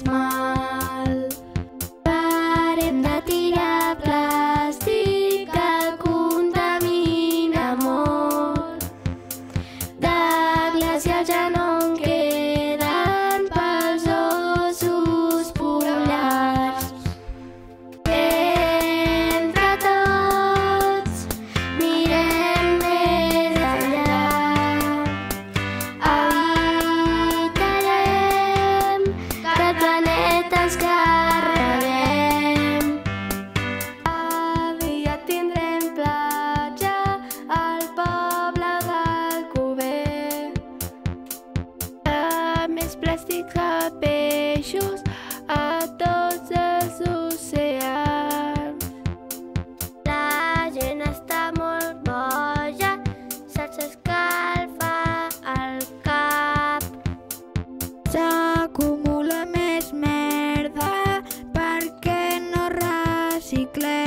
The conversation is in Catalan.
mal. Parem de tirar plàstic que contamina molt. De glacials ja no en queden pels ossos polars. Entre tots mirem més enllà. Evitarem que el planeta ens carreguem. Aviat tindrem platja al poble d'Alcover. Més plàstic que peixos a tots els oceans. La gent està molt boja, se'ls escalfa el cap. S'acumula més merda perquè no reciclem.